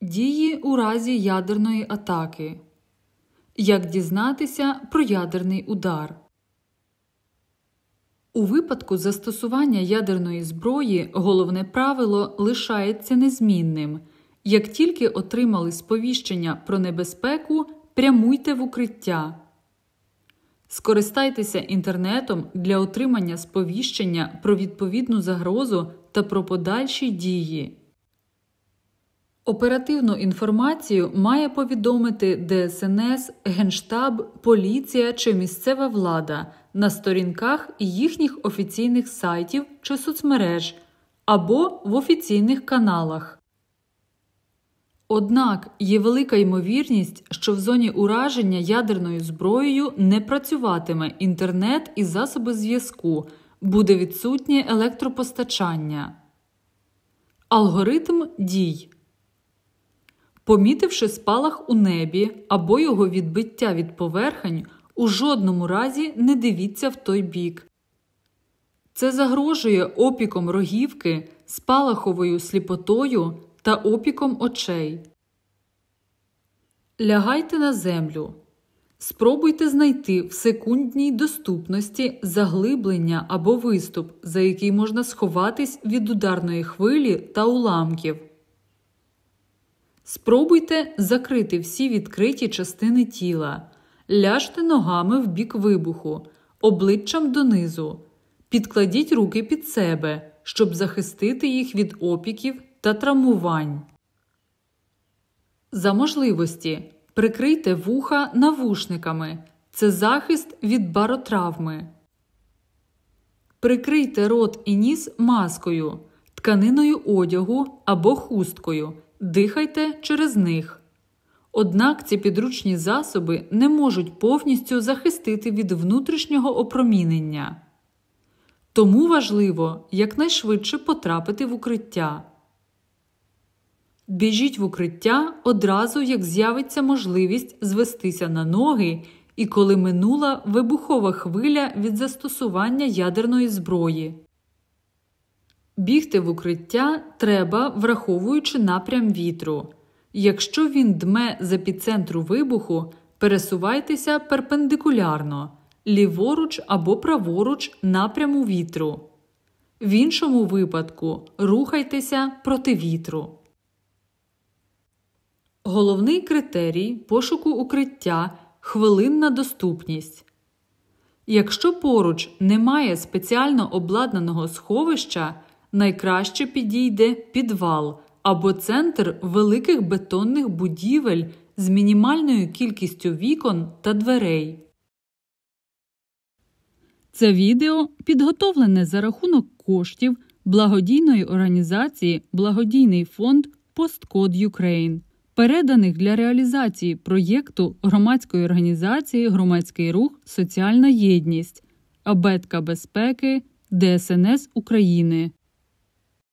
Дії у разі ядерної атаки. Як дізнатися про ядерний удар? У випадку застосування ядерної зброї головне правило лишається незмінним. Як тільки отримали сповіщення про небезпеку, прямуйте в укриття. Скористайтеся інтернетом для отримання сповіщення про відповідну загрозу та про подальші дії. Оперативну інформацію має повідомити ДСНС, Генштаб, поліція чи місцева влада на сторінках їхніх офіційних сайтів чи соцмереж або в офіційних каналах. Однак є велика ймовірність, що в зоні ураження ядерною зброєю не працюватиме інтернет і засоби зв'язку, буде відсутнє електропостачання. Алгоритм дій. Помітивши спалах у небі або його відбиття від поверхень, у жодному разі не дивіться в той бік. Це загрожує опіком рогівки, спалаховою сліпотою та опіком очей. Лягайте на землю. Спробуйте знайти в секундній доступності заглиблення або виступ, за який можна сховатись від ударної хвилі та уламків. Спробуйте закрити всі відкриті частини тіла. Ляжте ногами в бік вибуху, обличчям донизу. Підкладіть руки під себе, щоб захистити їх від опіків та травмувань. За можливості, прикрийте вуха навушниками. Це захист від баротравми. Прикрийте рот і ніс маскою, тканиною одягу або хусткою. Дихайте через них. Однак ці підручні засоби не можуть повністю захистити від внутрішнього опромінення. Тому важливо якнайшвидше потрапити в укриття. Біжіть в укриття одразу, як з'явиться можливість звестися на ноги і коли минула вибухова хвиля від застосування ядерної зброї. Бігти в укриття треба, враховуючи напрям вітру. Якщо він дме з епіцентру вибуху, пересувайтеся перпендикулярно, ліворуч або праворуч напряму вітру. В іншому випадку рухайтеся проти вітру. Головний критерій пошуку укриття – хвилинна доступність. Якщо поруч немає спеціально обладнаного сховища, найкраще підійде підвал або центр великих бетонних будівель з мінімальною кількістю вікон та дверей. Це відео підготовлене за рахунок коштів благодійної організації «Благодійний фонд Postcode Ukraine», переданих для реалізації проєкту громадської організації «Громадський рух Соціальна єдність», Абетка безпеки, ДСНС України.